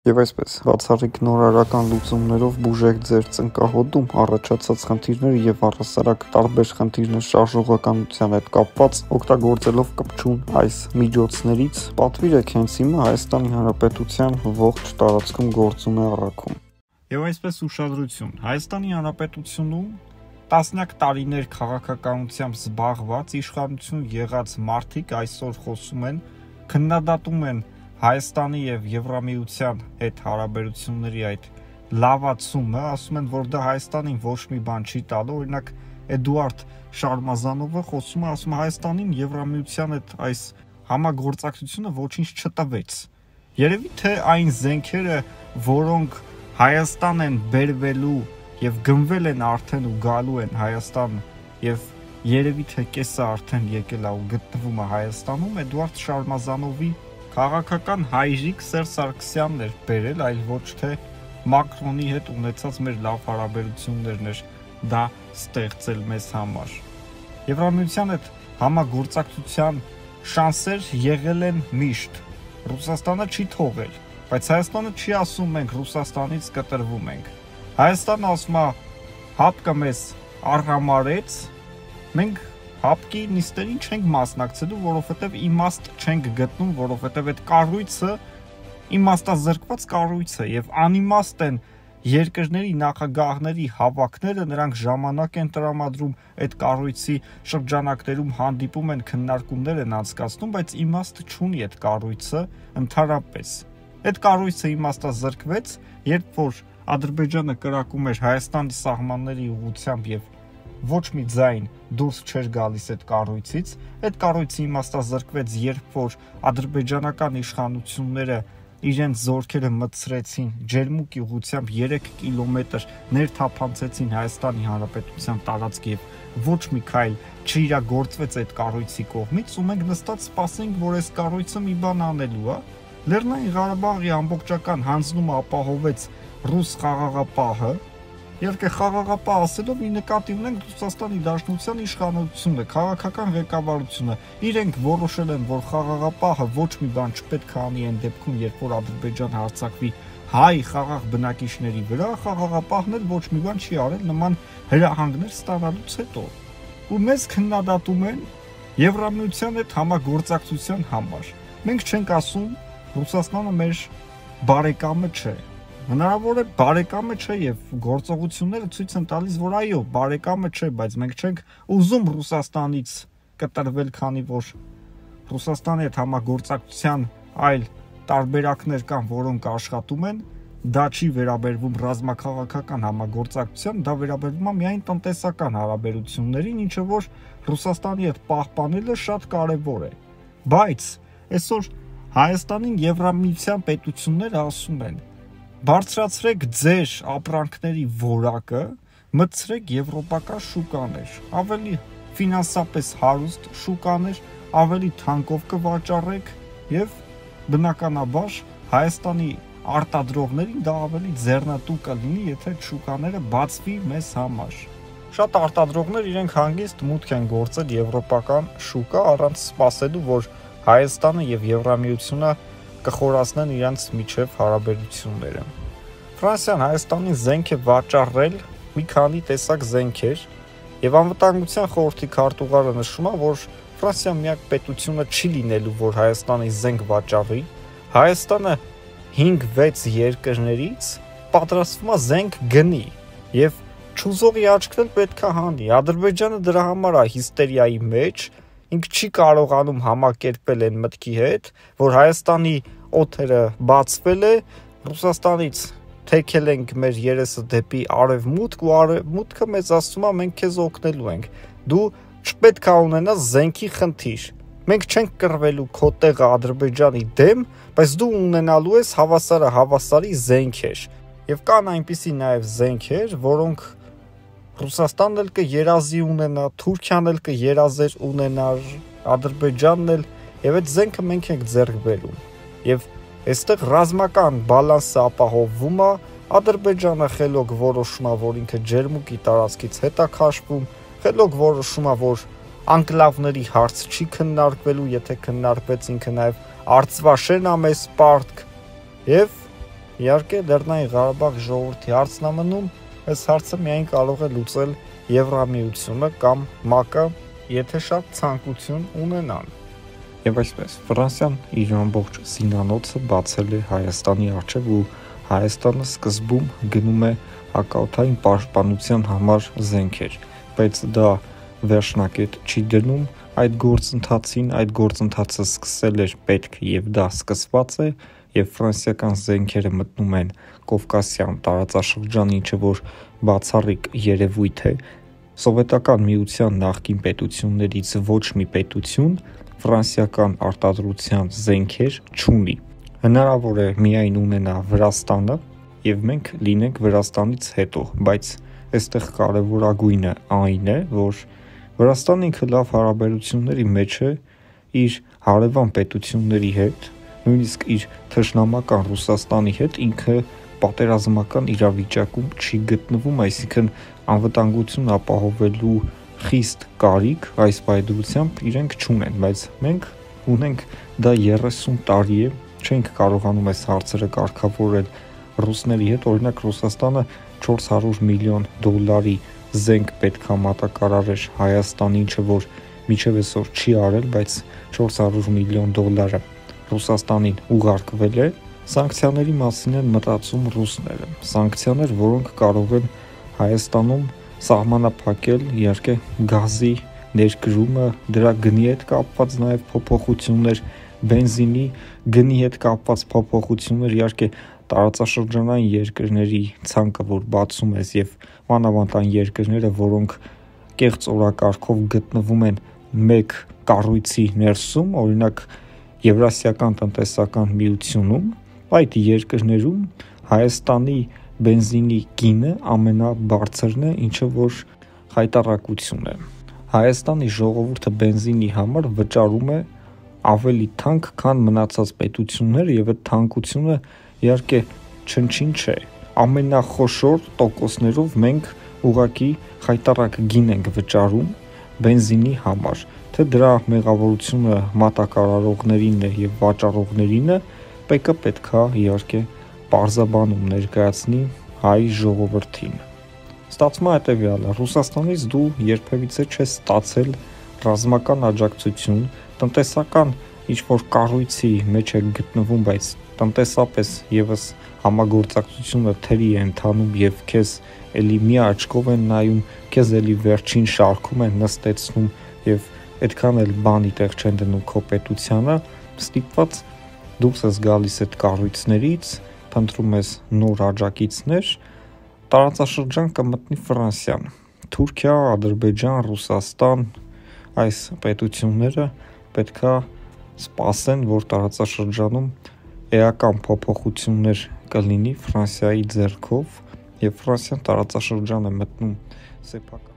Եվ այսպես, բացառիկ նորարարական լուծումներով բուժեք ձեր ծնկահոտում առաջացած խնդիրները եւ առհասարակ տարբեր խնդիրներ շարժողականության հետ կապված, օգտագործելով կպչուն այս միջոցներից, պատվիրեք հենց հիմա Հայաստանի Հանրապետության ողջ տարածքում գործում է առաքում։ Եվ այսպես ուշադրություն, Հայաստանի Հանրապետությունում տասնյակ տարիներ քաղաքականությամբ զբաղված իշխանություն եղած մարդիկ այսօր խոսում են, քննադատում են Հայաստանի եւ Եվրամիության հետ հարաբերությունների այդ լավացումը, ասում են, որ դա Հայաստանին ոչ մի բան չի տալու, օրինակ Էդուարդ Շարմազանովը խոսում է, ասում Հայաստանին Եվրամիության հետ այս համագործակցությունը ոչինչ չտվեց։ Երևի թե այն զենքերը, որոնք Հայաստան են բերվելու եւ գնվել են արդեն ու գալու են Հայաստան եւ երևի թե կեսը արդեն եկել է ու գտնվում է Հայաստանում, Էդուարդ Շարմազանովի քաղաքական հայրիկ Սերժ Սարգսյանն էր բերել, այլ ոչ թե Մակրոնի հետ ունեցած մեր լավ հարաբերություններն էր դա ստեղծել մեզ համար։ Եվրամիության հետ համագործակցության շանսեր եղել են միշտ։ Ռուսաստանը չի թողել, բայց Հայաստանը չի ասում մենք Ռուսաստանից կտրվում ենք։ Հայաստանը ասում է հապկը մեզ արհամարեց, մենք հապկի նիստերին չենք մասնակցելու, որովհետև իմաստ չենք գտնում, որովհետև այդ կառույցը իմաստազրկված կառույց է եւ անիմաստ են երկրների նախագահների հավաքները, նրանք ժամանակ են տրամադրում այդ կառույցի շրջանակներում հանդիպում են, քննարկումներ են անցկացնում, բայց իմաստ չունի այդ կառույցը ընդհանրապես։ Այդ կառույցը իմաստազրկվեց, երբ որ Ադրբեջանը կրակում էր Հայաստանի սահմանների ուղղությամբ եւ ոչ մի ձայն դուրս չէր գալիս այդ կառույցից, այդ կառույցի իմաստազրկվեց, երբ որ ադրբեջանական իշխանությունները իրենց զորքերը մտցրեցին Ջերմուկի ուղղությամբ 3 կիլոմետր ներթափանցեցին Հայաստանի Հանրապետության տարածք եւ ոչ մի քայլ չիրագործվեց այդ կառույցի կողմից, ու մենք նստած սպասենք, որ այս կառույցը մի բան անելու է։ Լեռնային Ղարաբաղի ամբողջական հանձնումը ապահովեց ռուս խաղաղապահը։ Իհարկե խաղաղապահ ասելով մի նկատի ունենք Ռուսաստանի Դաշնության իշխանությունը, քաղաքական ղեկավարությունը, իրենք որոշել են, որ խաղաղապահը ոչ մի բան չպետք է անի այն դեպքում, երբ որ Ադրբեջան հարձակվի հայ խաղաղ բնակիչների վրա, խաղաղապահն էլ ոչ մի բան չի արել նման հրահանգներ ստանալուց հետո։ Ու մեզ քննադատում են Եվրամիության հետ համագործակցության համար։ Մենք չենք ասում Ռուսաստանը մեր բարեկամը չէ։ Հնարավոր է բարեկամը չէ եւ գործողությունները ցույց են տալիս, որ այո, բարեկամը չէ, բայց մենք չենք ուզում Ռուսաստանից կտրվել, քանի որ Ռուսաստանի հետ համագործակցության այլ տարբերակներ կան, որոնք աշխատում են, դա չի վերաբերվում ռազմաքաղաքական համագործակցության, դա վերաբերվում է միայն տնտեսական հարաբերություններին, ինչը որ Ռուսաստանի հետ պահպանելը շատ կարեւոր է։ Բայց այսօր Հայաստանին Եվրամիության պետությունները ասում են բարձրացրեք ձեր ապրանքների որակը, մտցրեք եվրոպական շուկաներ, ավելի ֆինանսապես հարուստ շուկաներ, ավելի թանկով կվաճառեք եւ բնականաբար Հայաստանի արտադրողներին դա ավելի ձեռնտու կլինի, եթե շուկաները բացվի մեզ համար։ Շատ արտադրողներ իրենք հանգիստ մուտք են գործել եվրոպական շուկա առանց սպասելու, որ Հայաստանը եւ Եվրամիությունը կխորացնեն իրենց միջև հարաբերությունները։ Ֆրանսիան Հայաստանին զենք է վաճառել մի քանի տեսակ զենքեր եւ անվտանգության խորհրդի քարտուղարը նշում է, որ Ֆրանսիան միակ պետությունը չի լինելու, որ Հայաստանի զենք վաճառի։ Հայաստանը 5-6 երկրներից պատրաստվում է զենք գնի եւ ճուզողի աչքն էլ պետք է հանի։ Ադրբեջանը դրա համար է հիստերիայի մեջ, ինքը չի կարողանում համակերպել այն մտքի հետ, որ Հայաստանի օդերը բացվել է, Ռուսաստանից թեքել ենք մեր երեսը դեպի արևմուտք ու արևմուտքը մեզ ասում է մենք քեզ օգնելու ենք։ Դու չպետք է ունենաս զենքի խնդիր։ Մենք չենք կռվելու քո տեղը Ադրբեջանի դեմ, բայց դու ունենալու ես հավասարի զենքեր։ Եվ կան այնպիսի նաև զենքեր, որոնք Ռուսաստանն էլ կերազի ունենա, Թուրքիան էլ կերազեր ունենար, Ադրբեջանն էլ, եւ այդ զենքը մենք ենք ձեռք բերում։ Եվ այստեղ ռազմական բալանսը ապահովվում է, Ադրբեջանը խելոք որոշում է, որ ինքը Ջերմուկի տարածքից հետ է քաշվում, խելոք որոշում է, որ անկլավների հարց չի քննարկվելու, եթե քննարկվեց ինքը նաև Արցվաշեն ամես պարտք եւ Իհարկե Լեռնային Ղարաբաղ ժողովրդի հարցն է մնում, այս հարցը միայն կարող է լուծել Եվրամիությունը կամ ՄԱԿ-ը, եթե շատ ցանկություն ունենան։ Եվ այսպես, Ֆրանսիան իր ամբողջ զինանոցը բացել է Հայաստանի առջև ու Հայաստանը սկզբում գնում է հակաօդային պաշտպանության համար զենքեր, բայց դա վերջնակետ չի դնում այդ գործընթացին, այդ գործընթացը սկսել էր պետք եւ դա սկսված է եւ ֆրանսիական զենքերը մտնում են Կովկասյան տարածաշրջան, ինչը որ բացառիկ երևույթ է, սովետական միության նախկին պետություններից ոչ մի պետություն ֆրանսիական արտադրության զենքեր չունի։ Հնարավոր է միայն ունենա Վրաստանը եւ մենք լինենք Վրաստանից հետո, բայց այստեղ կարևորագույնը այն է, որ Վրաստանը ինքը լավ հարաբերությունների մեջ է իր հարևան պետությունների հետ, նույնիսկ իր թշնամական Ռուսաստանի հետ ինքը պատերազմական իրավիճակում չի գտնվում, այսինքն անվտանգություն ապահովելու խիստ կարիք այս պայծրությամբ իրենք չունեն, բայց մենք ունենք դա 30 տարի է, չենք կարողանում այս հարցերը կարգավորել ռուսների հետ, օրինակ Ռուսաստանը 400 միլիոն դոլարի զենք պետքա մատակարարեր Հայաստանի, ինչը որ մինչև այսօր չի արել, բայց 400 միլիոն դոլարը Ռուսաստանին ուղարկվել է։ Սանկցիաների մասին են մտածում ռուսները, սանկցիաներ, որոնք կարող են Հայաստանում սահմանափակել իհարկե գազի ներկրումը, դրա գնի հետ կապված նաև փոփոխություններ, բենզինի գնի հետ կապված փոփոխություններ, իհարկե տարածաշրջանային երկրների ցանկը, որ բացում ես եւ մանավանդ այն երկրները, որոնք կեղծ օրակարգով գտնվում են մեկ կառույցի ներսում, օրինակ Եվրասիական տնտեսական միությունում, այդ երկրներում Հայաստանի բենզինի գինը ամենաբարձրն է, ինչը որ խայտառակություն է։ Հայաստանի ժողովուրդը բենզինի համար վճարում է ավելի թանկ, քան մնացած պետությունները եւ այդ թանկությունը իհարկե չնչին չէ։ Ամենախոշոր տոկոսներով մենք ուղղակի խայտառակ գին ենք վճարում բենզինի համար, թե դրա մեղավորությունը մատակարարողներինն է եւ վաճառողներինը, ՊԿ պետքա իհարկե պարզաբանում ներկայացնի հայ ժողովրդին։ Ստացվում է հետևյալը. Ռուսաստանից դու երբևիցե չես ստացել ռազմական աջակցություն, տնտեսական ինչ-որ կառույցի մեջ է գտնվում, բայց տնտեսապես եւս համագործակցությունը թերի է ընթանում եւ քեզ էլի մի աչքով են նայում, քեզ էլի վերջին շարքում են նստեցնում եւ այդքան էլ բանի տեղ չեն դնում քո պետությանը, ստիպված դուրս ես գալիս այդ կառույցներից, փնտրում ես նոր աջակիցներ, տարածաշրջան կմտնի Ֆրանսիան, Թուրքիա, Ադրբեջան, Ռուսաստան, այս պետությունները պետքա սպասեն, որ տարածաշրջանում էական փոփոխություններ կլինի Ֆրանսիայի ձեռքով եւ Ֆրանսիան տարածաշրջան է մտնում սեփական